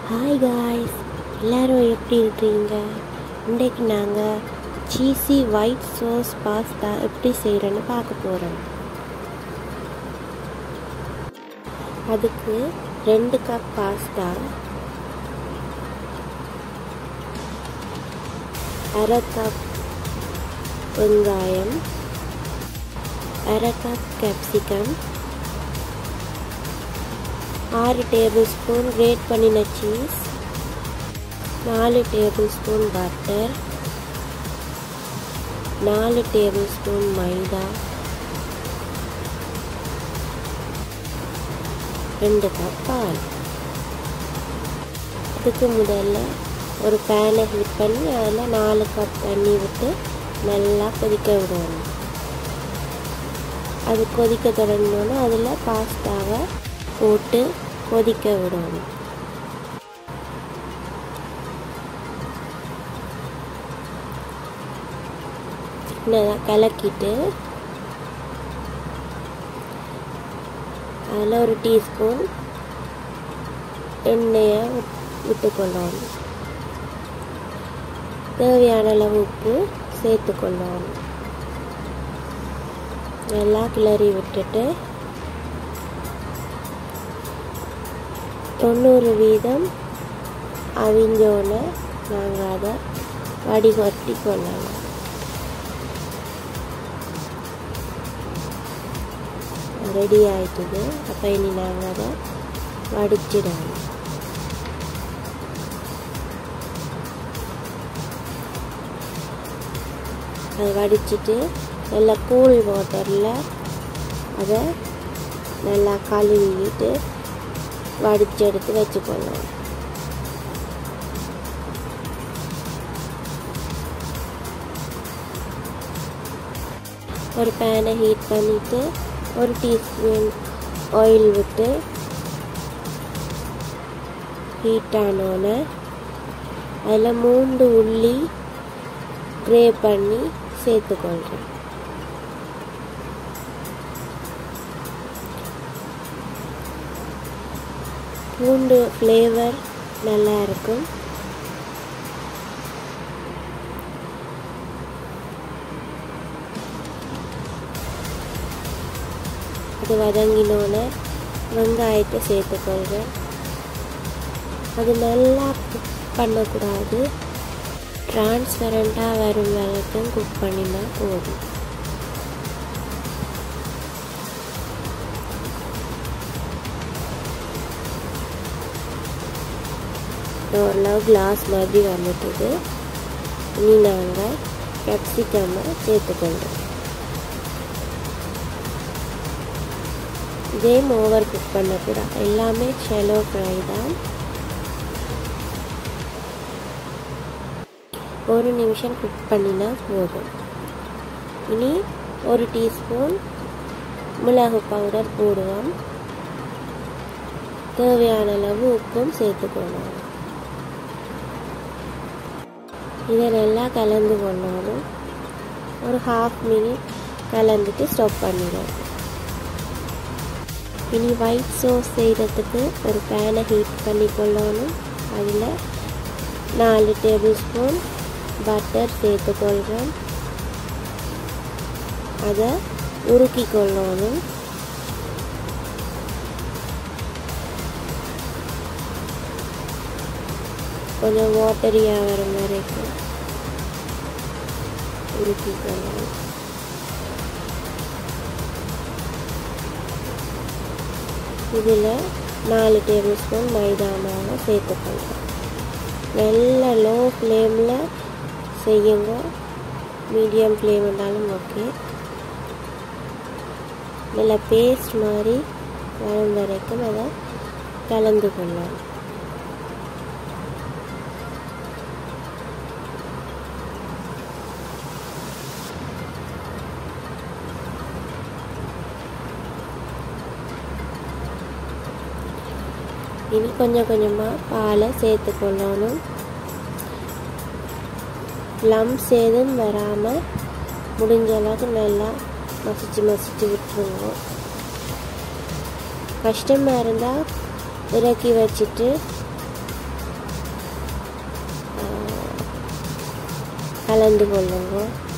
Hi guys, எல்லோரும் எப்படி இருக்கிறீங்க? இன்றைக்கு நாங்கள் சீஸி ஒயிட் சாஸ் பாஸ்தா எப்படி செய்கிறோன்னு பார்க்க போகிறோம். அதுக்கு 2 கப் பாஸ்தா, 1/2 கப் வெங்காயம், 1/2 cup capsicum, 6 tablespoon grate பண்ணின cheese, 4 tablespoon butter, 4 tablespoon மைதா, 2 கப் பால். இதுக்கு முதல்ல ஒரு பேனை ஹீட் பண்ணி அதில் 4 கப் தண்ணி விட்டு நல்லா கொதிக்க விடணும். அது கொதிக்க தொடங்கினோன்னா அதில் பாஸ்தாவை போட்டு கொதிக்க விடணும். கலக்கிட்டு அதில் ஒரு டீஸ்பூன் எண்ணெயை விட்டுக்கொள்ளணும். தேவையான அளவு உப்பு சேர்த்துக்கொள்ளணும். நல்லா கிளறி விட்டுட்டு 90% அவிஞ்சோன்னு நாங்கள் அதை வடிகட்டி கொள்ளலாம். ரெடி ஆயிட்டுது. அப்போ இனி நாங்கள் அதை வடிச்சிடணும். அதை வடிச்சிட்டு நல்லா கூல் வாட்டரில் அதை நல்லா கழுவிட்டு வடித்து எடுத்து வச்சுக்கொள்ளணும். ஒரு பேனை ஹீட் பண்ணிவிட்டு 1 டீஸ்பூன் ஆயில் விட்டு ஹீட் ஆனோன்னு அதில் 3 உள்ளி கிரே பண்ணி சேர்த்துக்கொள்கிறேன். பூண்டு ஃப்ளேவர் நல்லா இருக்கும். அது வதங்கினோன்னு வெங்காயத்தை சேர்த்துக்கொள்கிறேன். அது நல்லா குக் பண்ணக்கூடாது, டிரான்ஸ்பரண்ட்டாக வரும் வரைக்கும் குக் பண்ணினா போதும். ஓரளவு கிளாஸ் மாதிரி வந்துட்டுது. இனி நாங்கள் கேப்சிகம்மை சேர்த்துக்கொள்கிறோம். இதையும் ஓவர் குக் பண்ணக்கூடாது, எல்லாமே ஷெலோ ஃப்ரை தான். 1 நிமிஷம் குக் பண்ணினா போதும். இனி 1 டீஸ்பூன் மிளகு பவுடர் போடுவோம். தேவையான அளவு உப்பும் சேர்த்துக்கணும். இதை நல்லா கலந்து கொள்ளணும். ஒரு 1/2 மினிட் கலந்துட்டு ஸ்டாப் பண்ணிடுவோம். இனி ஒயிட் சாஸ் செய்கிறதுக்கு ஒரு பேனை ஹீட் பண்ணி கொள்ளணும். அதில் 4 டேபிள் ஸ்பூன் பட்டர் சேர்த்துக்கொள்கிறோம். அதை உருக்கி கொள்ளணும். கொஞ்சம் வாட்டரியாக வர வரைக்கும் உருக்கிக்கலாம். இதில் 4 டேபிள் ஸ்பூன் மைதா மாவை சேர்த்துக்கலாம். நல்ல லோ ஃப்ளேமில் செய்யுங்க, மீடியம் ஃப்ளேம் இருந்தாலும் ஓகே. நல்லா பேஸ்ட் மாதிரி வரும் வரைக்கும் அதை கலந்து கொள்ளலாம். இனி கொஞ்சம் கொஞ்சமாக பாலை சேர்த்துக்கொள்ளணும். லம்ஸ் எதுவும் வராமல் முடிஞ்ச அளவுக்கு நல்லா மசிச்சு விட்டுருங்க. கஷ்டமாக இருந்தால் இறக்கி வச்சுட்டு கலந்து கொள்ளுங்க.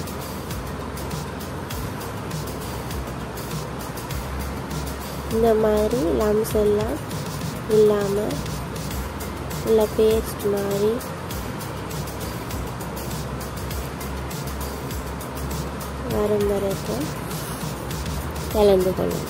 இந்த மாதிரி லம்ஸ் எல்லாம் இல்லாமல் இல்லை பேஸ்ட் மாதிரி வரும் வரைக்கும் கலந்து கொள்ளுங்க.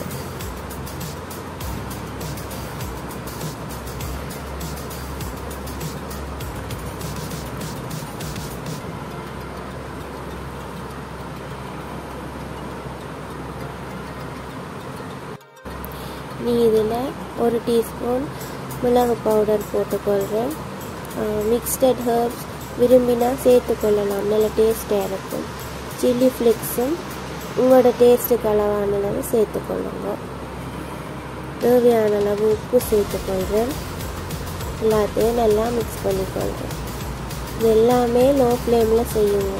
நீ இதில் 1 டீஸ்பூன் மிளகு பவுடர் போட்டுக்கொள்கிறேன். மிக்ஸ்டட் ஹர்ப்ஸ் விரும்பினா சேர்த்துக்கொள்ளலாம், நல்ல டேஸ்ட்டாக இருக்கும். சில்லி ஃப்ளேக்ஸும் உங்களோட டேஸ்ட்டுக்கு அளவான அளவு சேர்த்துக்கொள்ளுங்க. தேவையான அளவு உப்பு சேர்த்துக்கொள்கிறேன். எல்லாத்தையும் நல்லா மிக்ஸ் பண்ணிக்கொள்கிறேன். இது எல்லாமே லோ ஃப்ளேமில் செய்யுங்க.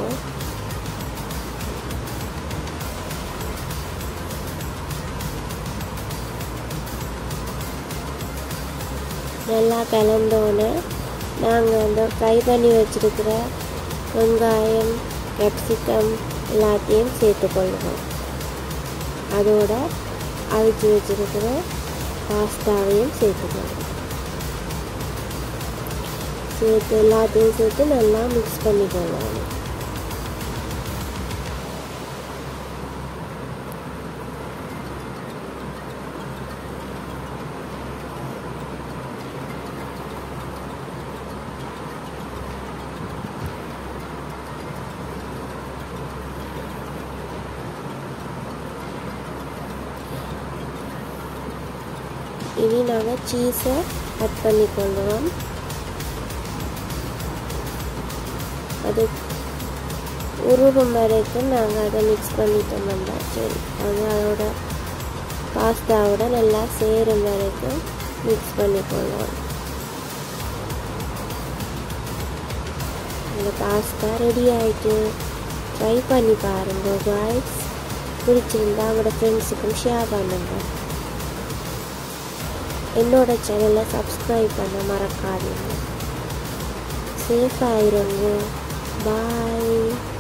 நல்லா கலந்தோன்னே நாங்கள் அந்த ஃப்ரை பண்ணி வச்சுருக்கிற வெங்காயம், கேப்சிகம் எல்லாத்தையும் சேர்த்துக்கொள்ளுவோம். அதோட அவிச்சு வச்சுருக்கிற பாஸ்தாவையும் சேர்த்துக்கொள்ளுவோம். எல்லாத்தையும் சேர்த்து நல்லா மிக்ஸ் பண்ணிக்கொள்ளுவோம். இனி நாங்கள் சீஸை ஆட் பண்ணிக்கொள்ளுவோம். அது உருகும் வரைக்கும் நாங்கள் அதை மிக்ஸ் பண்ணிட்டோம்னா சரி, அது அதோட பாஸ்தாவோட நல்லா சேரும் வரைக்கும் மிக்ஸ் பண்ணிக்கொள்ளுவோம். இந்த பாஸ்தா ரெடி ஆகிட்டு. ட்ரை பண்ணி பாருங்க காய்ஸ். பிடிச்சிருந்தா அவங்களோட ஃப்ரெண்ட்ஸுக்கும் ஷேர் பண்ணுங்க. என்னோட சேனலை சப்ஸ்கிரைப் பண்ண மறக்காதீங்க. சேஃபாக இருங்க. பாய்.